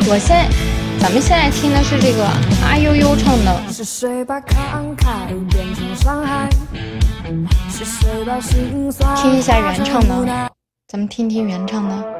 咱们现在听的是这个阿悠悠唱的。 是谁把慷慨变成伤害？是谁把心酸听一下原唱的，咱们听听原唱的。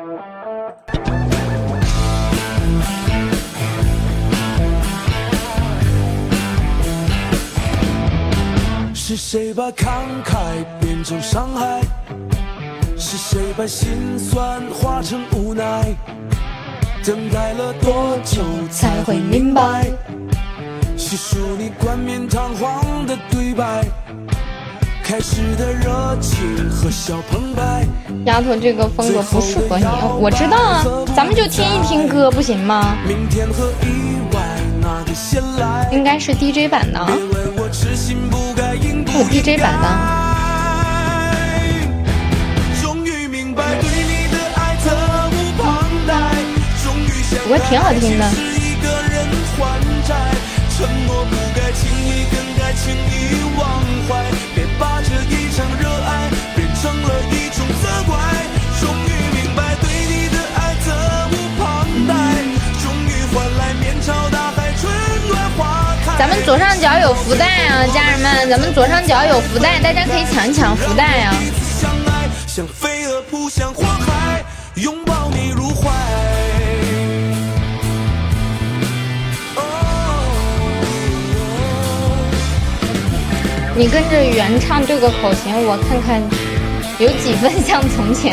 是谁把慷慨变成伤害？是谁把心酸化成无奈？等待了多久才会明白？细数你冠冕堂皇的对白，开始的热情和笑澎湃。 丫头，这个风格不适合你，我知道啊，咱们就听一听歌不行吗？ 明天和意外哪个先来？ 应该是 DJ 版的，有 DJ 版的。不过挺好听的。咱们左上角有福袋啊，家人们，咱们左上角有福袋，大家可以抢一抢福袋啊。 像飞蛾扑向火海，拥抱你入怀。 你跟着原唱对个口型，我看看有几分像从前。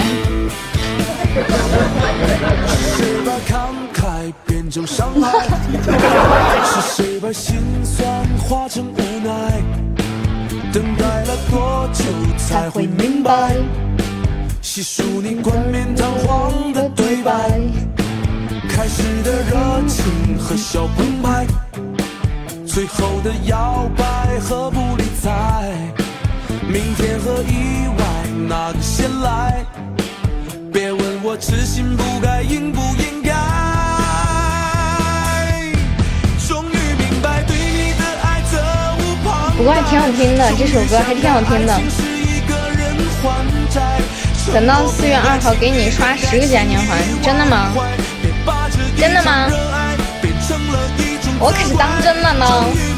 是谁把慷慨变成伤害？是谁把心酸化成无奈？等待了多久才会明白？细数你冠冕堂皇的对白，开始的热情和笑澎湃，最后的摇摆和不理睬，明天和意外哪个先来？别问我痴心不该应不应该，终于明白对你的爱责无旁贷。 不过还挺好听的，这首歌还挺好听的。等到4月2号给你刷10个嘉年华，真的吗？真的吗？我可是当真了呢。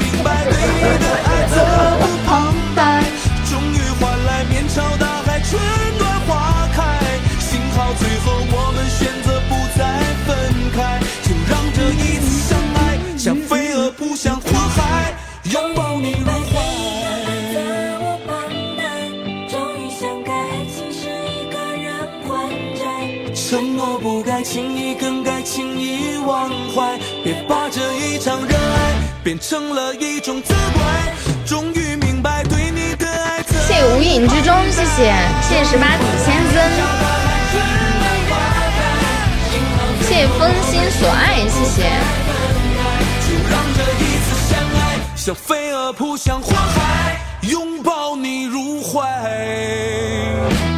终于换来面朝大海，春暖花开。幸好最后我们选择不再分开，就让这一次相爱像飞蛾扑向火海，拥抱你入怀。承诺不该轻易更该轻易忘怀，别把这一场热爱变成了一种责怪。终于明白对你的爱。 谢谢无影之中，谢谢18底千尊，谢谢风心所爱，谢谢。 就让这一次相爱像飞蛾扑向火海，拥抱你入怀。